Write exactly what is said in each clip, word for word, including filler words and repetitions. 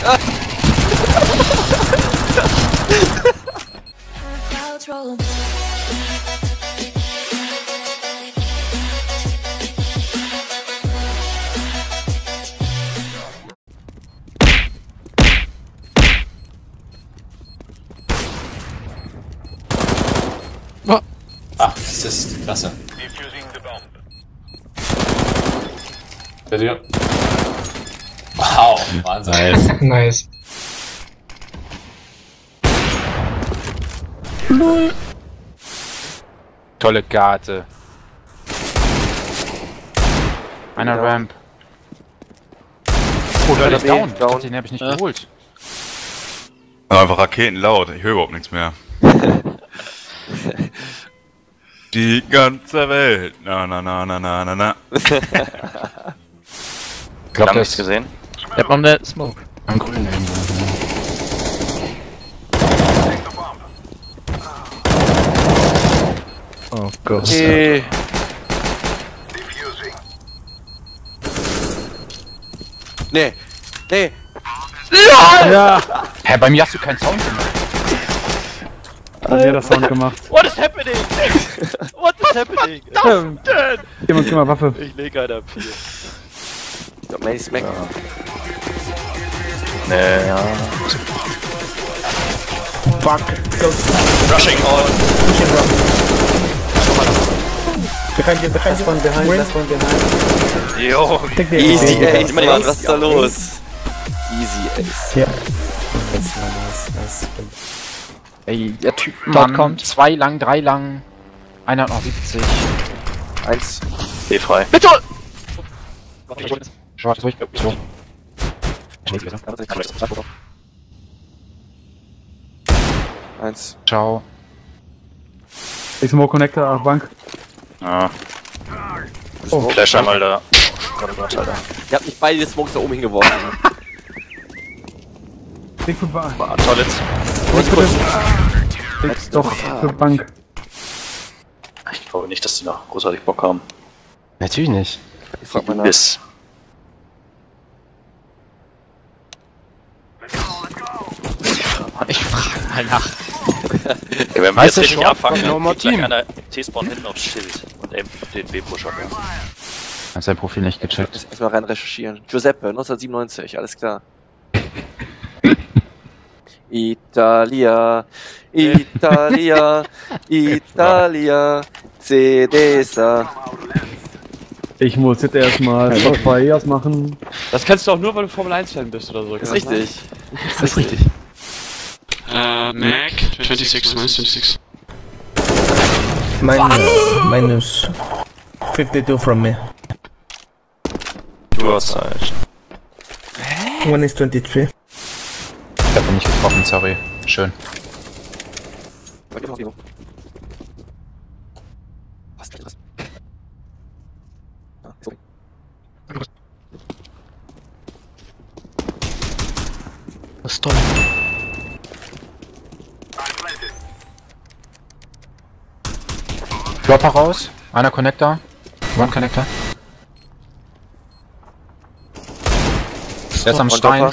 Ah, das ist klasse. Wow, Wahnsinn. Nice. Nice. Null. Tolle Karte. Einer ja. Ramp. Oh, der ist down. down. Den hab ich nicht ja. geholt. Einfach Raketen laut, ich höre überhaupt nichts mehr. Die ganze Welt. Na na na na na na na. Ich glaub, der ist gesehen. Ich hab noch ne Smoke. Am grünen irgendwo. Oh Gott. Okay. Nee. Nee. Ja. Hä, bei mir hast du keinen Sound gemacht. Hat jeder Sound gemacht. What is happening? What is happening? Jemand, gib mal Waffe. Ich leg einer ab hier. So, Main Smack. Ja. Nee, ja. Fuck. Rushing on. Pushing rock. Behind you, behind you. One behind, last one behind. Jo. Easy Ace, Mann, was ist da los? Easy Ace. Ja. Ey, der Typ Mann, kommt. Zwei lang, drei lang. Einer hat noch siebzig. Eins. B frei. Bitte! Schwarz durch. So. Eins. Ciao. Ich smoke Connector auf Bank. Ja. Oh. Flash einmal da. Ihr habt nicht beide die Smokes da oben hingeworfen. Bigfoot war. War Toilets. Big doch für Bank. Ich glaube nicht, dass die noch großartig Bock haben. Natürlich nicht. Ich frag mal nach. Bis. Ich frag mal nach. Okay, wenn wir jetzt richtig abfangen, dann geht gleich einer T-Spawn hinten aufs Schild und eben den B-Pusher. Hast sein Profil nicht gecheckt. Erstmal rein recherchieren. Giuseppe, neunzehnhundertsiebenundneunzig, alles klar. Italia, Italia, Italia, Cedesa. Ich muss jetzt erstmal Fires machen. Das kannst du auch nur, weil du Formel eins Fan bist oder so. Das ist richtig. Das ist richtig. Äh, Mac, twenty-six, minus twenty-six. Minus, minus fifty-two from me. Du hast halt. One is twenty-three. Ich hab ihn nicht getroffen, sorry. Schön. Was ist das? Ah, sorry. Was ist toll? Dropper raus. Einer Connector. One Connector. Der ist am Stein.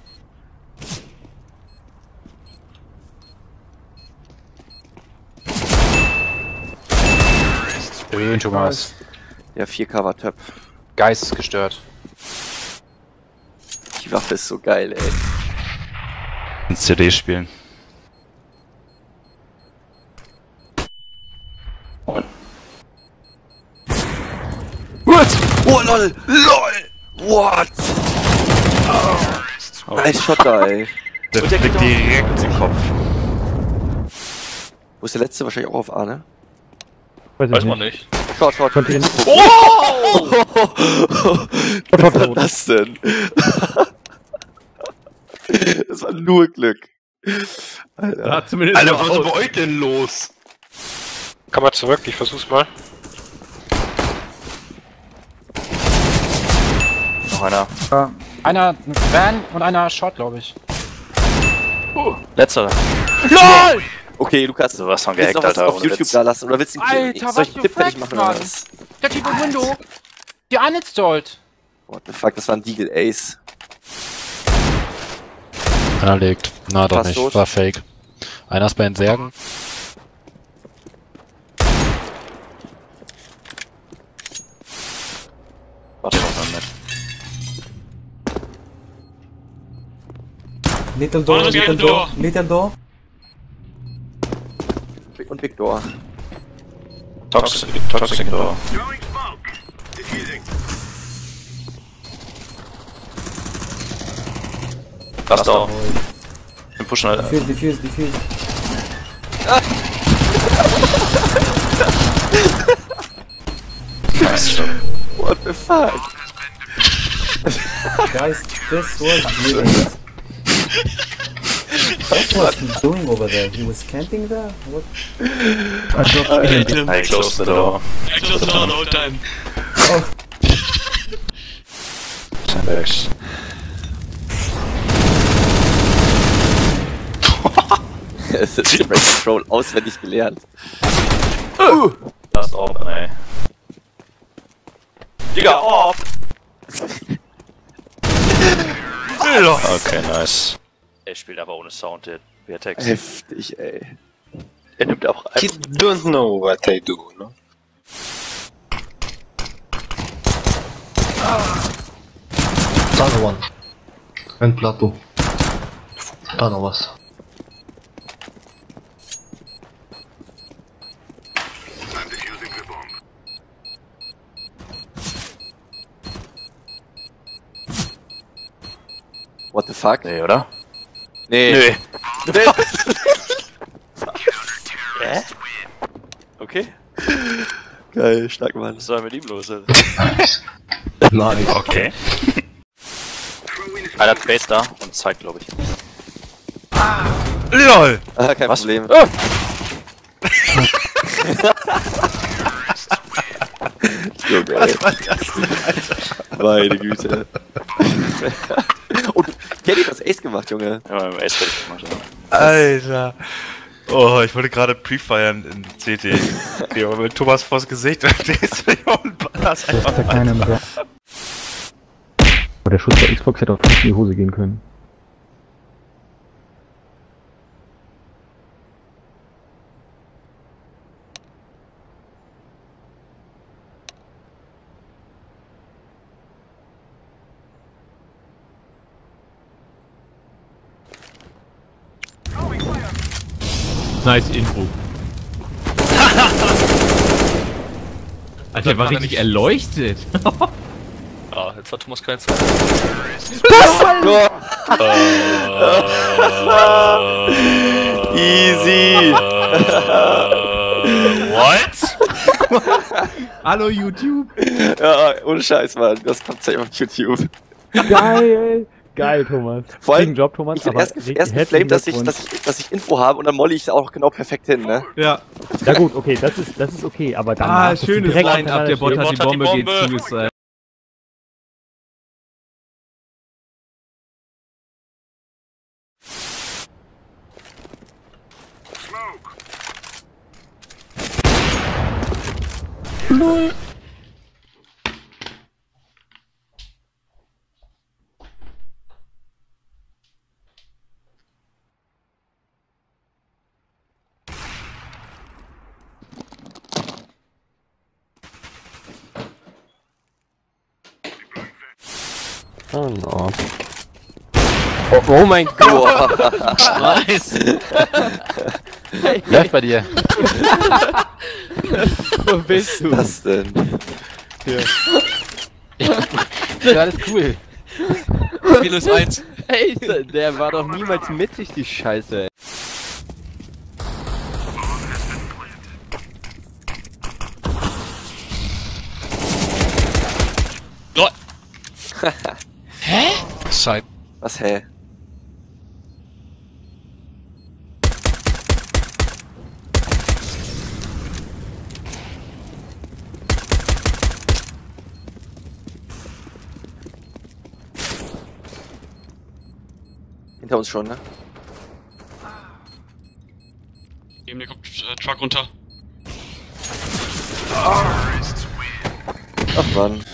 Berühren Thomas. Ja, vier K war Töp. Geistesgestört. Die Waffe ist so geil, ey. Ein C D spielen. What? Oh lol! LOL! What? Oh. Nice Shot da, ey. Der fliegt direkt im Kopf. Wo ist der letzte? Wahrscheinlich auch auf A, ne? Weiß, Weiß man nicht. Short, short. Oh! Was war das denn? Das war nur Glück. Alter. Ja, zumindest Alter, was ist bei euch denn los? Komm mal zurück, ich versuch's mal. Noch einer. Ja. Einer Van und einer Short, glaube ich. Uh, letzter. LOL! Okay, Lukas, So was von willst du gehackt, noch was Alter. auf ohne YouTube Witz. da lassen oder willst du einen Alter, soll ich was einen für Tipp fertig Facts, machen oder Mann. was? Der Typ im Window. Die uninstalled. What the fuck, das war ein Deagle Ace. Einer liegt. Na doch Fast nicht, tot. war fake. Einer ist bei den Särgen. Warte mal mit. Little door, Oh, little little door, door. little door. Und Victor. Toxic, Toxic Door. Lass da. Wir pushen halt. Defuse, defuse, defuse. Nice. What the fuck? Guys, this was brilliant. What was he doing over there? He was camping there? What? I hit him. I closed the door. I closed the door the whole time. Oh, Sandbags. Es ist Spray Control auswendig gelernt. Last open, ey. Digga, off! Okay, nice. Er spielt aber ohne Sound, der Vertex. Heftig, ey. Er nimmt auch He einfach. don't know what I do, no? Tunnel one. And plateau. Tunnel was. What the fuck? Nee, oder? Nee. Nee. Hä? Okay. Geil, stark, Mann. Was soll mit ihm los? Nice. Okay. Einer hat Base da und Zeit, glaube ich. LOL! Ah, kein Was? Problem. Oh. So geil. Meine Güte. Und Kenny hat das Ace gemacht, Junge. Ja, mit dem Ace fertig gemacht. Alter! Oh, ich wollte gerade pre-feiern in C T. Okay, aber mit Thomas vors Gesicht und der ist und ballerst einfach weiter. Aber der Schuss bei Xbox hätte auch nicht in die Hose gehen können. Nice Info. Alter, der war richtig erleuchtet. Ah, jetzt hat Thomas keine Zeit. Easy! What? Hallo YouTube. Ja, ohne Scheiß, Mann. Das kommt safe auf YouTube. Geil! Geil, Thomas. Vor allem, Guten Job, Thomas. ich hab aber erst, gef- re- erst herzlichen geflamed, dass ich, Glückwunsch. dass, ich, dass ich Info habe und dann molly ich auch genau perfekt hin, ne? Ja. Ja gut, okay, das ist, das ist okay, aber dann Ah, schönes Line-Up. Der Bot hat die Bot hat die Bombe, geht Bombe. Suicide. Oh no. Oh, oh mein Gott! Nice! Läuft bei dir. Wo bist du? Was denn? Ja, alles cool. Minus eins. Ey, der war doch niemals mittig, die Scheiße, ey. Lol. Hä? Side. Was, hä? Hinter uns schon, ne? Eben, der kommt äh, Truck runter. Ach Mann.